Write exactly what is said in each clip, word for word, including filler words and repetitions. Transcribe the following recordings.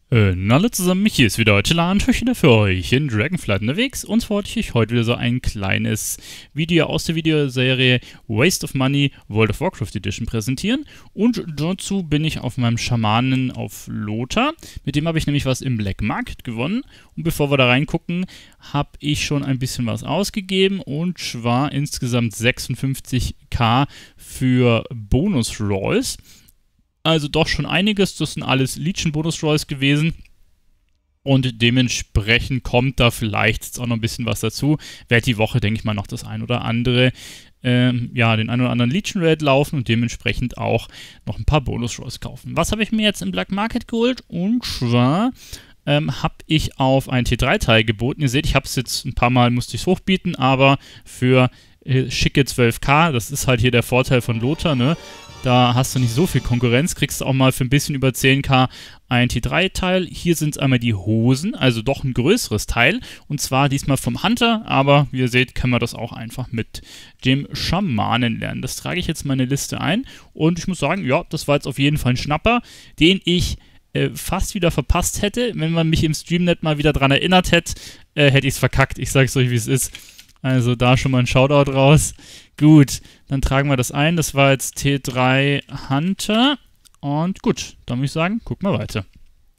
Äh, na alle zusammen, mich hier ist wieder heute Lahntüch wieder für euch in Dragonflight unterwegs und zwar wollte ich euch heute wieder so ein kleines Video aus der Videoserie Waste of Money World of Warcraft Edition präsentieren und dazu bin ich auf meinem Schamanen auf Lothar, mit dem habe ich nämlich was im Black Market gewonnen und bevor wir da reingucken, habe ich schon ein bisschen was ausgegeben und zwar insgesamt sechsundfünfzigtausend für Bonus Rolls. Also doch schon einiges, das sind alles Legion Bonus Rolls gewesen und dementsprechend kommt da vielleicht jetzt auch noch ein bisschen was dazu. Werde die Woche, denke ich mal, noch das ein oder andere, ähm, ja, den ein oder anderen Legion Raid laufen und dementsprechend auch noch ein paar Bonus Rolls kaufen. Was habe ich mir jetzt im Black Market geholt? Und zwar ähm, habe ich auf ein T drei Teil geboten. Ihr seht, ich habe es jetzt ein paar Mal, musste ich es hochbieten, aber für äh, schicke zwölftausend, das ist halt hier der Vorteil von Lothar, ne? Da hast du nicht so viel Konkurrenz, kriegst du auch mal für ein bisschen über zehntausend ein T drei Teil. Hier sind es einmal die Hosen, also doch ein größeres Teil. Und zwar diesmal vom Hunter, aber wie ihr seht, kann man das auch einfach mit dem Schamanen lernen. Das trage ich jetzt in meine Liste ein. Und ich muss sagen, ja, das war jetzt auf jeden Fall ein Schnapper, den ich äh, fast wieder verpasst hätte. Wenn man mich im Streamnet mal wieder dran erinnert hätte, äh, hätte ich es verkackt. Ich sage es euch, wie es ist. Also da schon mal ein Shoutout raus. Gut, dann tragen wir das ein. Das war jetzt T drei Hunter. Und gut, dann würde ich sagen, gucken wir weiter.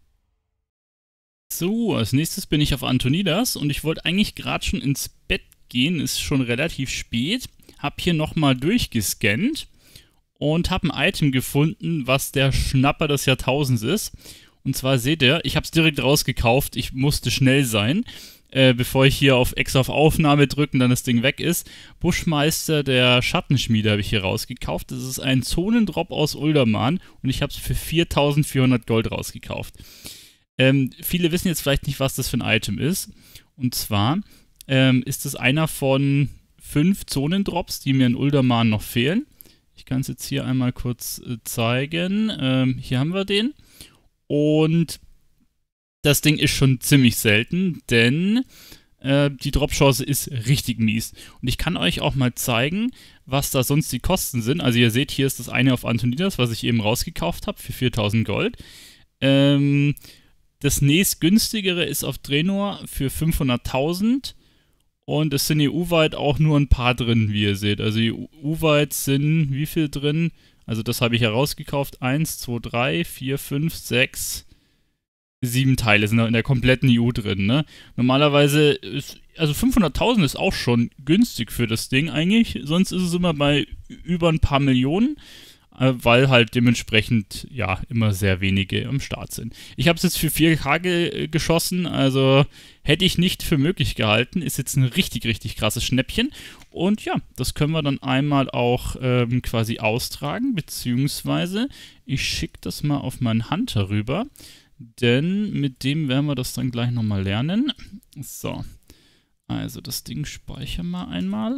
So, als nächstes bin ich auf Antonidas und ich wollte eigentlich gerade schon ins Bett gehen. Ist schon relativ spät. Hab hier nochmal durchgescannt und habe ein Item gefunden, was der Schnapper des Jahrtausends ist. Und zwar seht ihr, ich habe es direkt rausgekauft. Ich musste schnell sein. Äh, bevor ich hier auf extra auf Aufnahme drücke und dann das Ding weg ist. Buschmeister der Schattenschmiede habe ich hier rausgekauft. Das ist ein Zonendrop aus Uldaman und ich habe es für viertausendvierhundert Gold rausgekauft. Ähm, viele wissen jetzt vielleicht nicht, was das für ein Item ist. Und zwar ähm, ist es einer von fünf Zonendrops, die mir in Uldaman noch fehlen. Ich kann es jetzt hier einmal kurz äh, zeigen. Ähm, hier haben wir den. Und das Ding ist schon ziemlich selten, denn äh, die Dropchance ist richtig mies. Und ich kann euch auch mal zeigen, was da sonst die Kosten sind. Also ihr seht, hier ist das eine auf Antonidas, was ich eben rausgekauft habe für viertausend Gold. Ähm, das nächstgünstigere ist auf Draenor für fünfhunderttausend. Und es sind E U-weit auch nur ein paar drin, wie ihr seht. Also E U-weit sind wie viel drin? Also das habe ich herausgekauft. eins, zwei, drei, vier, fünf, sechs... Sieben Teile sind in der kompletten E U drin, ne? Normalerweise ist, also fünfhunderttausend ist auch schon günstig für das Ding eigentlich, sonst ist es immer bei über ein paar Millionen, äh, weil halt dementsprechend, ja, immer sehr wenige am Start sind. Ich habe es jetzt für vier K ge geschossen, also hätte ich nicht für möglich gehalten, ist jetzt ein richtig, richtig krasses Schnäppchen und ja, das können wir dann einmal auch ähm, quasi austragen, beziehungsweise ich schicke das mal auf meinen Hunter rüber. Denn mit dem werden wir das dann gleich nochmal lernen. So, also das Ding speichern wir einmal.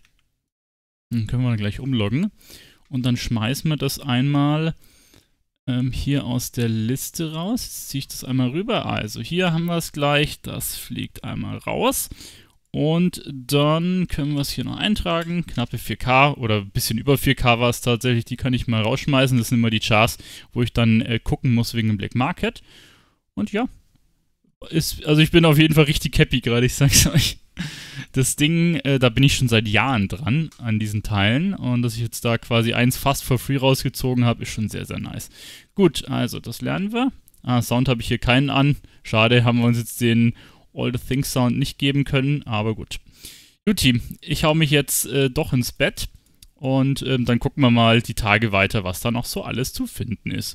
Dann können wir gleich umloggen. Und dann schmeißen wir das einmal ähm, hier aus der Liste raus. Jetzt ziehe ich das einmal rüber. Also hier haben wir es gleich. Das fliegt einmal raus. Und dann können wir es hier noch eintragen. Knappe vier K oder ein bisschen über vier K war es tatsächlich. Die kann ich mal rausschmeißen. Das sind immer die Chars, wo ich dann äh, gucken muss wegen dem Black Market. Und ja, ist, also ich bin auf jeden Fall richtig happy gerade, ich sag's euch. Das Ding, äh, da bin ich schon seit Jahren dran an diesen Teilen. Und dass ich jetzt da quasi eins fast for free rausgezogen habe, ist schon sehr, sehr nice. Gut, also das lernen wir. Ah, Sound habe ich hier keinen an. Schade, haben wir uns jetzt den All the Things Sound nicht geben können, aber gut. Gut, Team, ich hau mich jetzt äh, doch ins Bett und ähm, dann gucken wir mal die Tage weiter, was da noch so alles zu finden ist.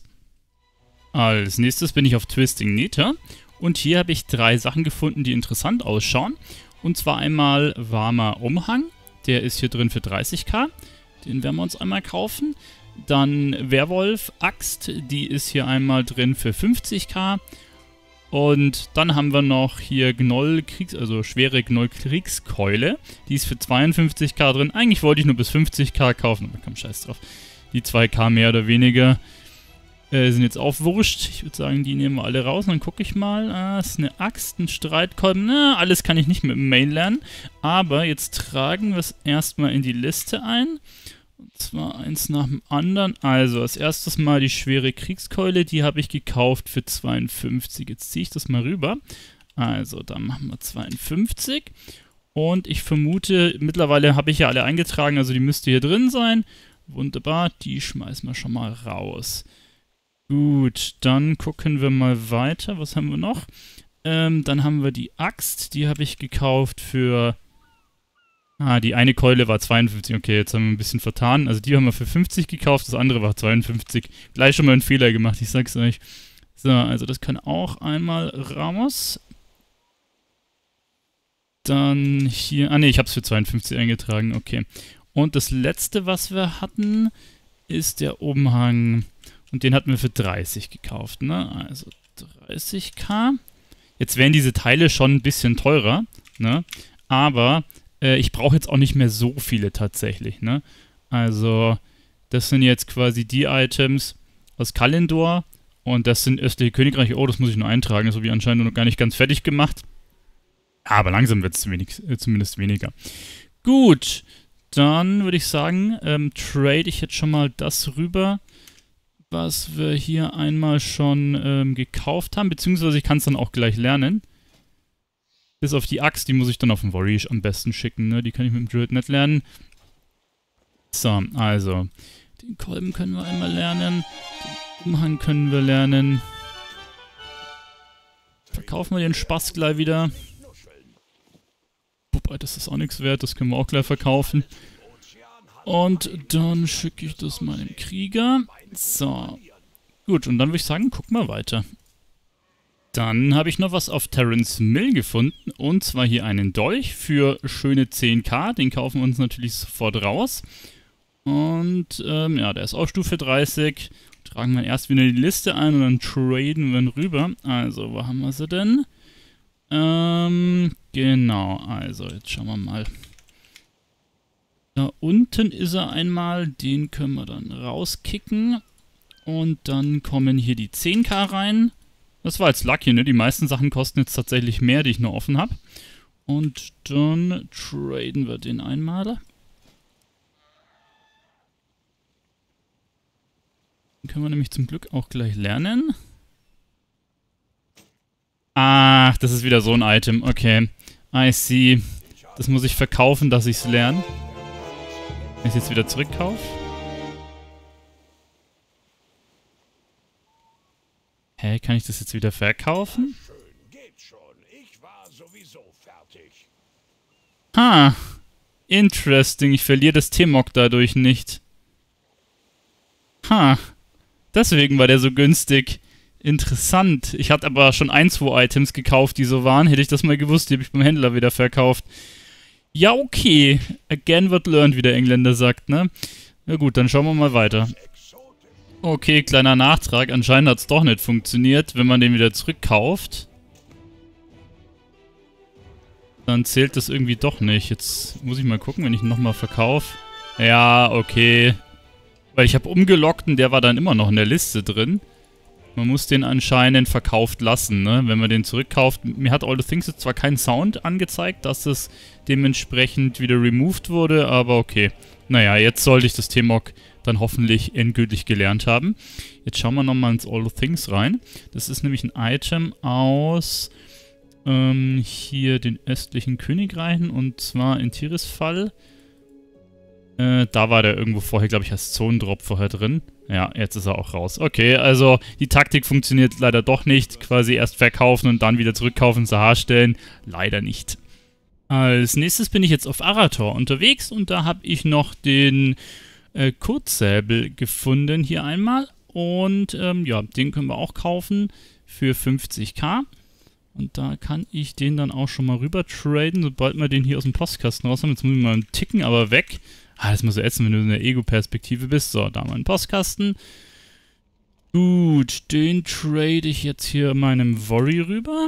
Als nächstes bin ich auf Twisting Nether und hier habe ich drei Sachen gefunden, die interessant ausschauen. Und zwar einmal warmer Umhang, der ist hier drin für dreißigtausend, den werden wir uns einmal kaufen. Dann Werwolf Axt, die ist hier einmal drin für fünfzigtausend. Und dann haben wir noch hier Gnoll-Kriegs-, also schwere Gnoll-Kriegskeule. Die ist für zweiundfünfzigtausend drin. Eigentlich wollte ich nur bis fünfzigtausend kaufen, aber komm, scheiß drauf. Die zwei K mehr oder weniger äh, sind jetzt auch wurscht. Ich würde sagen, die nehmen wir alle raus. Und dann gucke ich mal. Ah, ist eine Axt, ein Streitkolben. Na, alles kann ich nicht mit dem Main lernen. Aber jetzt tragen wir es erstmal in die Liste ein. Und zwar eins nach dem anderen. Also, als erstes mal die schwere Kriegskeule. Die habe ich gekauft für zweiundfünfzig. Jetzt ziehe ich das mal rüber. Also, dann machen wir zweiundfünfzig. Und ich vermute, mittlerweile habe ich ja alle eingetragen, also die müsste hier drin sein. Wunderbar, die schmeißen wir schon mal raus. Gut, dann gucken wir mal weiter. Was haben wir noch? Ähm, dann haben wir die Axt. Die habe ich gekauft für... Ah, die eine Keule war zweiundfünfzig. Okay, jetzt haben wir ein bisschen vertan. Also die haben wir für fünfzig gekauft, das andere war zweiundfünfzig. Gleich schon mal einen Fehler gemacht, ich sag's euch. So, also das kann auch einmal raus. Dann hier... Ah ne, ich habe es für zweiundfünfzig eingetragen, okay. Und das letzte, was wir hatten, ist der Umhang. Und den hatten wir für dreißig gekauft, ne? Also dreißigtausend. Jetzt wären diese Teile schon ein bisschen teurer, ne? Aber äh, ich brauche jetzt auch nicht mehr so viele tatsächlich, ne? Also das sind jetzt quasi die Items aus Kalendor. Und das sind östliche Königreiche. Oh, das muss ich nur eintragen. Das habe ich anscheinend noch gar nicht ganz fertig gemacht. Aber langsam wird es wenig, äh, zumindest weniger. Gut, dann würde ich sagen, ähm, trade ich jetzt schon mal das rüber, was wir hier einmal schon ähm, gekauft haben. Beziehungsweise ich kann es dann auch gleich lernen. Bis auf die Axt, die muss ich dann auf den Worry am besten schicken. Ne? Die kann ich mit dem Druid nicht lernen. So, also. Den Kolben können wir einmal lernen. Den Umhang können wir lernen. Verkaufen wir den Spaß gleich wieder. Wobei, das ist auch nichts wert. Das können wir auch gleich verkaufen. Und dann schicke ich das mal dem Krieger. So. Gut, und dann würde ich sagen, guck mal weiter. Dann habe ich noch was auf Terrans Mill gefunden. Und zwar hier einen Dolch für schöne zehntausend. Den kaufen wir uns natürlich sofort raus. Und ähm, ja, der ist auch Stufe dreißig. Tragen wir erst wieder die Liste ein und dann traden wir ihn rüber. Also, wo haben wir sie denn? Ähm, genau. Also, jetzt schauen wir mal. Da unten ist er einmal. Den können wir dann rauskicken. Und dann kommen hier die zehntausend rein. Das war jetzt lucky, ne? Die meisten Sachen kosten jetzt tatsächlich mehr, die ich noch offen habe. Und dann traden wir den einmal. Den können wir nämlich zum Glück auch gleich lernen. Ach, das ist wieder so ein Item. Okay. I see. Das muss ich verkaufen, dass ich es lerne. Wenn ich es jetzt wieder zurückkaufe. Hä, kann ich das jetzt wieder verkaufen? Ha, interesting. Ich verliere das T-Mog dadurch nicht. Ha, deswegen war der so günstig. Interessant. Ich hatte aber schon ein, zwei Items gekauft, die so waren. Hätte ich das mal gewusst, die habe ich beim Händler wieder verkauft. Ja, okay. Again what learned, wie der Engländer sagt, ne? Ja gut, dann schauen wir mal weiter. Okay, kleiner Nachtrag. Anscheinend hat es doch nicht funktioniert. Wenn man den wieder zurückkauft, dann zählt das irgendwie doch nicht. Jetzt muss ich mal gucken, wenn ich ihn nochmal verkaufe. Ja, okay. Weil ich habe umgelockt und der war dann immer noch in der Liste drin. Man muss den anscheinend verkauft lassen, ne? Wenn man den zurückkauft. Mir hat All the Things jetzt zwar keinen Sound angezeigt, dass es dementsprechend wieder removed wurde, aber okay. Naja, jetzt sollte ich das T-Mog dann hoffentlich endgültig gelernt haben. Jetzt schauen wir nochmal ins All the Things rein. Das ist nämlich ein Item aus ähm, hier den östlichen Königreichen und zwar in Tirisfal. Äh, da war der irgendwo vorher, glaube ich, als Zonendrop vorher drin. Ja, jetzt ist er auch raus. Okay, also die Taktik funktioniert leider doch nicht. Quasi erst verkaufen und dann wieder zurückkaufen, Sahar stellen. Leider nicht. Als nächstes bin ich jetzt auf Arator unterwegs und da habe ich noch den äh, Kurzsäbel gefunden hier einmal. Und ähm, ja, den können wir auch kaufen für fünfzigtausend. Und da kann ich den dann auch schon mal rüber traden, sobald wir den hier aus dem Postkasten raus haben. Jetzt muss ich mal einen Ticken aber weg. Ah, das muss so ätzend, wenn du in der Ego-Perspektive bist. So, da haben wir einen Postkasten. Gut, den trade ich jetzt hier meinem Worry rüber.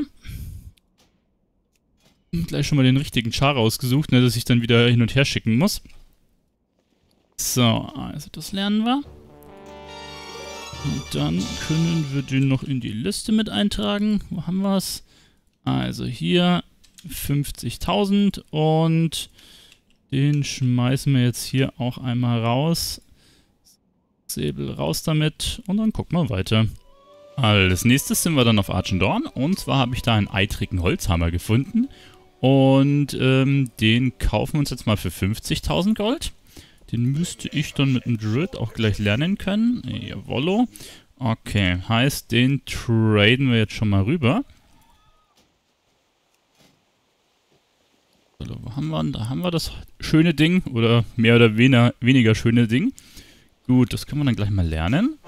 Und gleich schon mal den richtigen Char rausgesucht, ne, dass ich dann wieder hin und her schicken muss. So, also das lernen wir. Und dann können wir den noch in die Liste mit eintragen. Wo haben wir es? Also hier fünfzigtausend und Den schmeißen wir jetzt hier auch einmal raus. Säbel raus damit und dann gucken wir weiter. Als nächstes sind wir dann auf Archendorn und zwar habe ich da einen eitrigen Holzhammer gefunden und ähm, den kaufen wir uns jetzt mal für fünfzigtausend Gold. Den müsste ich dann mit dem Druid auch gleich lernen können. Jawollo. Okay, heißt, den traden wir jetzt schon mal rüber. So, wo haben wir ihn? Da haben wir das schöne Ding oder mehr oder weniger, weniger schöne Ding. Gut, das können wir dann gleich mal lernen.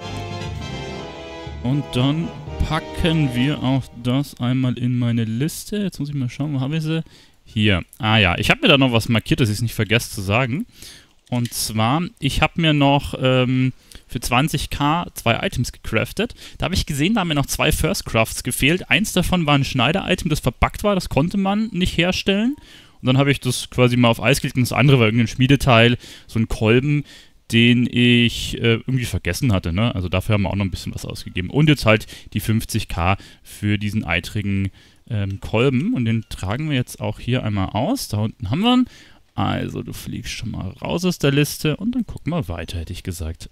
Und dann packen wir auch das einmal in meine Liste. Jetzt muss ich mal schauen, wo habe ich sie? Hier. Ah ja, ich habe mir da noch was markiert, dass ich es nicht vergesse zu sagen. Und zwar, ich habe mir noch ähm, für zwanzigtausend zwei Items gecraftet. Da habe ich gesehen, da haben mir noch zwei First Crafts gefehlt. Eins davon war ein Schneider-Item, das verbuggt war, das konnte man nicht herstellen. Und dann habe ich das quasi mal auf Eis gelegt und das andere war irgendein Schmiedeteil, so ein Kolben, den ich äh, irgendwie vergessen hatte, ne? Also dafür haben wir auch noch ein bisschen was ausgegeben. Und jetzt halt die fünfzigtausend für diesen eitrigen ähm, Kolben. Und den tragen wir jetzt auch hier einmal aus. Da unten haben wir ihn. Also du fliegst schon mal raus aus der Liste und dann gucken wir weiter, hätte ich gesagt.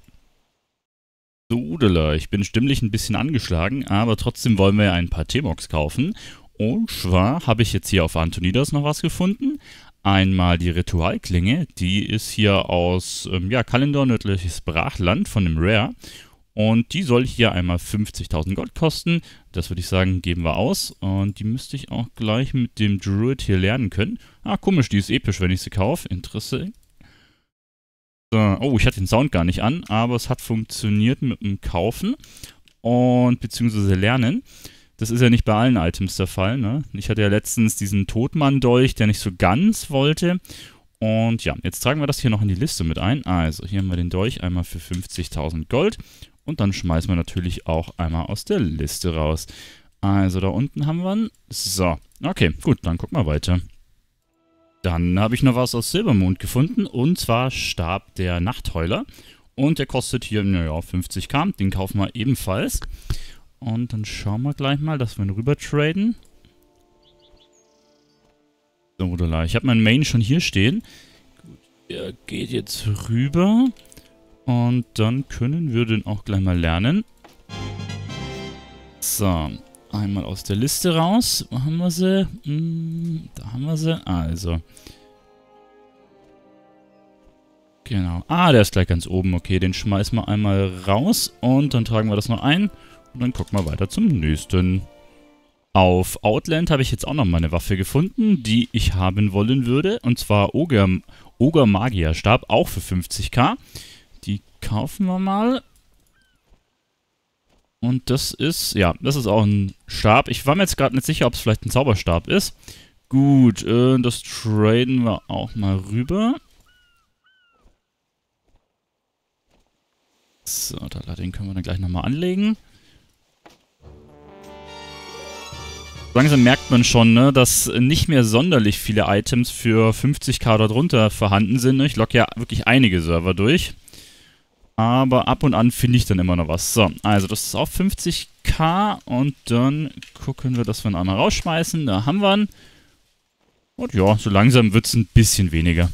So, Udela, ich bin stimmlich ein bisschen angeschlagen, aber trotzdem wollen wir ja ein paar T-Mox kaufen. Und zwar habe ich jetzt hier auf Antonidas noch was gefunden. Einmal die Ritualklinge, die ist hier aus ähm, ja, Kalendor, nördliches Brachland von dem Rare. Und die soll hier einmal fünfzigtausend Gold kosten. Das würde ich sagen, geben wir aus. Und die müsste ich auch gleich mit dem Druid hier lernen können. Ah, komisch, die ist episch, wenn ich sie kaufe. Interesse. So, oh, ich hatte den Sound gar nicht an, aber es hat funktioniert mit dem Kaufen und beziehungsweise Lernen. Das ist ja nicht bei allen Items der Fall, ne? Ich hatte ja letztens diesen Todmann-Dolch, der nicht so ganz wollte. Und ja, jetzt tragen wir das hier noch in die Liste mit ein. Also, hier haben wir den Dolch einmal für fünfzigtausend Gold. Und dann schmeißen wir natürlich auch einmal aus der Liste raus. Also, da unten haben wir ihn. So, okay, gut, dann gucken wir weiter. Dann habe ich noch was aus Silbermond gefunden. Und zwar Stab der Nachtheuler. Und der kostet hier, naja, fünfzigtausend. Den kaufen wir ebenfalls. Und dann schauen wir gleich mal, dass wir ihn rüber traden. So, oder ich habe meinen Main schon hier stehen. Gut, der geht jetzt rüber. Und dann können wir den auch gleich mal lernen. So, einmal aus der Liste raus. Wo haben wir sie? Hm, da haben wir sie. Also. Genau. Ah, der ist gleich ganz oben. Okay, den schmeißen wir einmal raus. Und dann tragen wir das noch ein. Und dann gucken wir weiter zum nächsten. Auf Outland habe ich jetzt auch noch mal eine Waffe gefunden, die ich haben wollen würde. Und zwar Ogre, Ogre Magierstab, auch für fünfzigtausend. Die kaufen wir mal. Und das ist, ja, das ist auch ein Stab. Ich war mir jetzt gerade nicht sicher, ob es vielleicht ein Zauberstab ist. Gut, äh, das traden wir auch mal rüber. So, da, den können wir dann gleich nochmal anlegen. Langsam merkt man schon, ne, dass nicht mehr sonderlich viele Items für fünfzigtausend oder drunter vorhanden sind. Ich logge ja wirklich einige Server durch. Aber ab und an finde ich dann immer noch was. So, also das ist auch fünfzigtausend. Und dann gucken wir, dass wir ihn einmal rausschmeißen. Da haben wir ihn. Und ja, so langsam wird es ein bisschen weniger.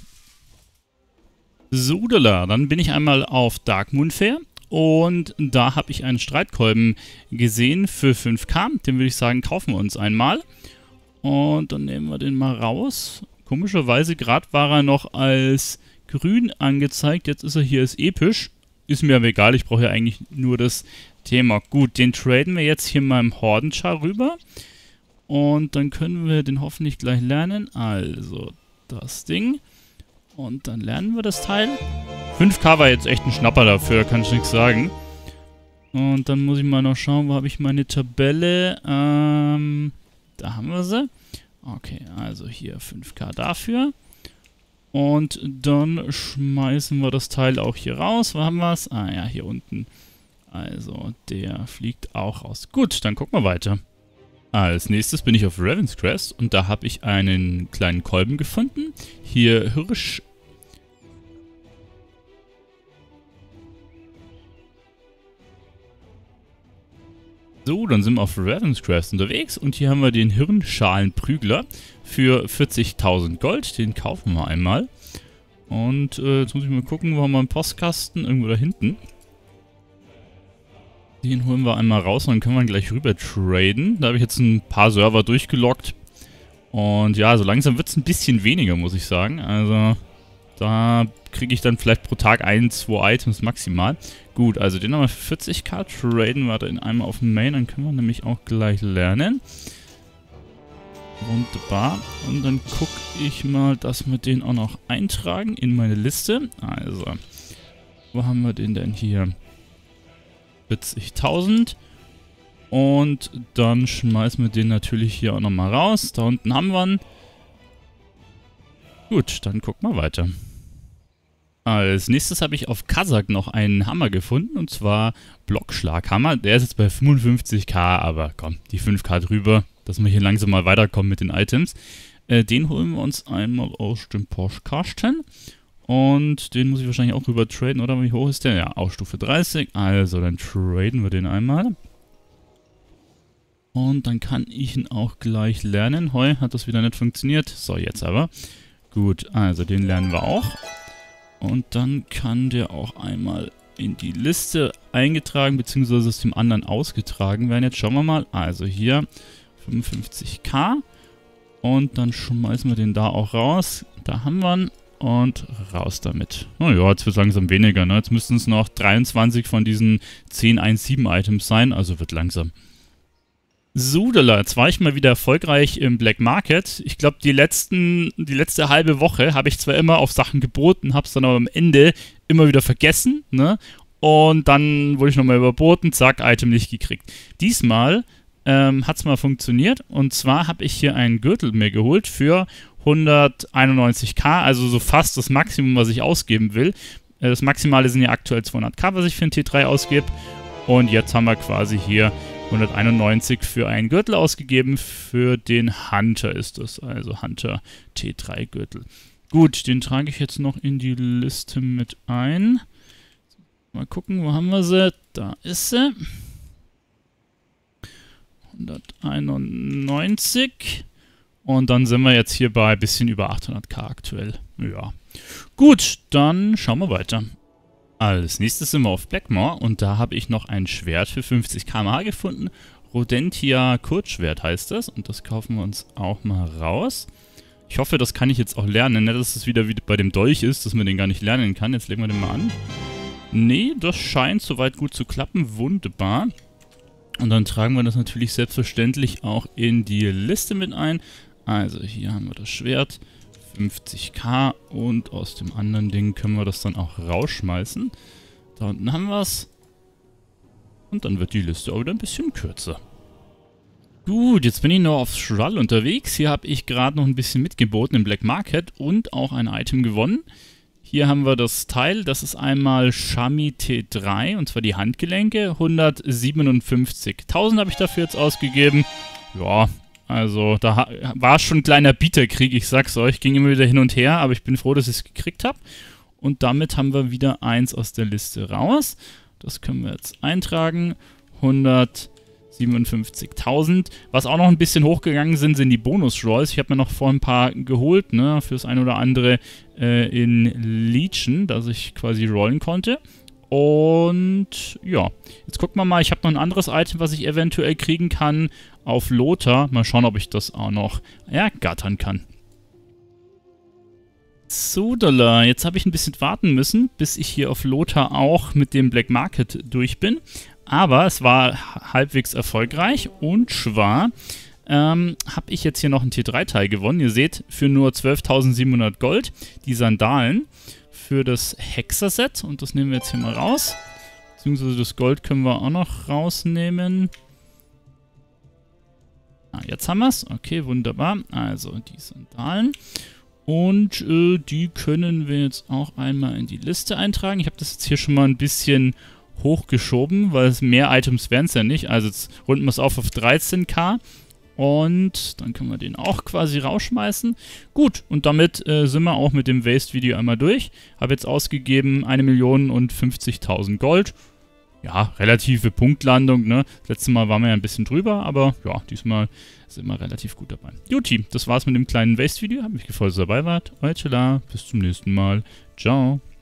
So, dann bin ich einmal auf Darkmoon Fair. Und da habe ich einen Streitkolben gesehen für fünftausend. Den würde ich sagen, kaufen wir uns einmal. Und dann nehmen wir den mal raus. Komischerweise, gerade war er noch als grün angezeigt. Jetzt ist er hier als episch. Ist mir aber egal, ich brauche ja eigentlich nur das Thema. Gut, den traden wir jetzt hier mal im Hordenchar rüber. Und dann können wir den hoffentlich gleich lernen. Also, das Ding. Und dann lernen wir das Teil. fünftausend war jetzt echt ein Schnapper dafür, kann ich nichts sagen. Und dann muss ich mal noch schauen, wo habe ich meine Tabelle. Ähm, da haben wir sie. Okay, also hier fünftausend dafür. Und dann schmeißen wir das Teil auch hier raus. Wo haben wir es? Ah ja, hier unten. Also, der fliegt auch raus. Gut, dann gucken wir weiter. Als nächstes bin ich auf Raven's Crest und da habe ich einen kleinen Kolben gefunden. Hier Hirsch. So, dann sind wir auf Raven's Crest unterwegs und hier haben wir den Hirnschalenprügler für vierzigtausend Gold. Den kaufen wir einmal. Und äh, jetzt muss ich mal gucken, wo haben wir einen Postkasten? Irgendwo da hinten. Den holen wir einmal raus und dann können wir ihn gleich rüber traden. Da habe ich jetzt ein paar Server durchgeloggt. Und ja, so langsam wird es ein bisschen weniger, muss ich sagen. Also da kriege ich dann vielleicht pro Tag ein, zwei Items maximal. Gut, also den haben wir für vierzig K. Traden wir da in einmal auf dem Main. Dann können wir nämlich auch gleich lernen. Wunderbar. Und dann gucke ich mal, dass wir den auch noch eintragen in meine Liste. Also, wo haben wir den denn hier? vierzigtausend. Und dann schmeißen wir den natürlich hier auch nochmal raus. Da unten haben wir ihn. Gut, dann gucken wir weiter. Als nächstes habe ich auf Kazakh noch einen Hammer gefunden. Und zwar Blockschlaghammer. Der ist jetzt bei fünfundfünfzig K, aber komm, die fünf K drüber, dass wir hier langsam mal weiterkommen mit den Items. Äh, den holen wir uns einmal aus dem Postkasten. Und den muss ich wahrscheinlich auch rüber traden, oder? Wie hoch ist der? Ja, auch Stufe dreißig. Also, dann traden wir den einmal. Und dann kann ich ihn auch gleich lernen. Heu, hat das wieder nicht funktioniert. So, jetzt aber. Gut, also den lernen wir auch. Und dann kann der auch einmal in die Liste eingetragen, beziehungsweise aus dem anderen ausgetragen werden. Jetzt schauen wir mal. Also hier fünfundfünfzig K. Und dann schmeißen wir den da auch raus. Da haben wir ihn. Und raus damit. Naja, jetzt wird es langsam weniger, ne? Jetzt müssten es noch dreiundzwanzig von diesen zehn eins sieben Items sein, also wird langsam. Sudela, jetzt war ich mal wieder erfolgreich im Black Market. Ich glaube, die letzten, die letzte halbe Woche habe ich zwar immer auf Sachen geboten, habe es dann aber am Ende immer wieder vergessen, ne? Und dann wurde ich nochmal überboten, zack, Item nicht gekriegt. Diesmal ähm, hat es mal funktioniert. Und zwar habe ich hier einen Gürtel mir geholt für hunderteinundneunzig K, also so fast das Maximum, was ich ausgeben will. Das Maximale sind ja aktuell zweihundert K, was ich für einen T drei ausgebe. Und jetzt haben wir quasi hier hunderteinundneunzig für einen Gürtel ausgegeben. Für den Hunter ist das, also Hunter T drei Gürtel. Gut, den trage ich jetzt noch in die Liste mit ein. Mal gucken, wo haben wir sie? Da ist sie. hunderteinundneunzig. Und dann sind wir jetzt hier bei ein bisschen über achthundert K aktuell. Ja. Gut, dann schauen wir weiter. Als nächstes sind wir auf Blackmore und da habe ich noch ein Schwert für fünfzig Kilometer pro Stunde gefunden. Rodentia Kurzschwert heißt das und das kaufen wir uns auch mal raus. Ich hoffe, das kann ich jetzt auch lernen, nicht, dass es wieder wie bei dem Dolch ist, dass man den gar nicht lernen kann. Jetzt legen wir den mal an. Nee, das scheint soweit gut zu klappen. Wunderbar. Und dann tragen wir das natürlich selbstverständlich auch in die Liste mit ein. Also hier haben wir das Schwert, fünfzig K und aus dem anderen Ding können wir das dann auch rausschmeißen. Da unten haben wir es. Und dann wird die Liste auch wieder ein bisschen kürzer. Gut, jetzt bin ich noch auf Shrall unterwegs. Hier habe ich gerade noch ein bisschen mitgeboten im Black Market und auch ein Item gewonnen. Hier haben wir das Teil, das ist einmal Shami T drei und zwar die Handgelenke. hundertsiebenundfünfzigtausend habe ich dafür jetzt ausgegeben. Ja, also da war schon ein kleiner Bieterkrieg, ich sag's euch. Ging immer wieder hin und her, aber ich bin froh, dass ich es gekriegt habe. Und damit haben wir wieder eins aus der Liste raus. Das können wir jetzt eintragen. hundertsiebenundfünfzigtausend. Was auch noch ein bisschen hochgegangen sind, sind die Bonus-Rolls. Ich habe mir noch vor ein paar geholt, ne, fürs ein oder andere äh, in Legion, dass ich quasi rollen konnte. Und ja, jetzt gucken wir mal, ich habe noch ein anderes Item, was ich eventuell kriegen kann auf Lothar. Mal schauen, ob ich das auch noch ergattern kann. So, Dollar. Jetzt habe ich ein bisschen warten müssen, bis ich hier auf Lothar auch mit dem Black Market durch bin. Aber es war halbwegs erfolgreich und zwar ähm, habe ich jetzt hier noch ein T drei Teil gewonnen. Ihr seht, für nur zwölftausendsiebenhundert Gold die Sandalen für das Hexer-Set und das nehmen wir jetzt hier mal raus. Beziehungsweise das Gold können wir auch noch rausnehmen. Ah, jetzt haben wir es. Okay, wunderbar. Also die Sandalen. Und äh, die können wir jetzt auch einmal in die Liste eintragen. Ich habe das jetzt hier schon mal ein bisschen hochgeschoben, weil es mehr Items wären es ja nicht. Also jetzt runden wir es auf auf dreizehn K. Und dann können wir den auch quasi rausschmeißen. Gut, und damit äh, sind wir auch mit dem Waste-Video einmal durch. Habe jetzt ausgegeben eine Million und fünfzigtausend Gold. Ja, relative Punktlandung, ne? Das letzte Mal waren wir ja ein bisschen drüber, aber ja, diesmal sind wir relativ gut dabei. Juti, das war's mit dem kleinen Waste-Video. Hat mich gefreut, dass ihr dabei wart. Euer Chilla, bis zum nächsten Mal. Ciao.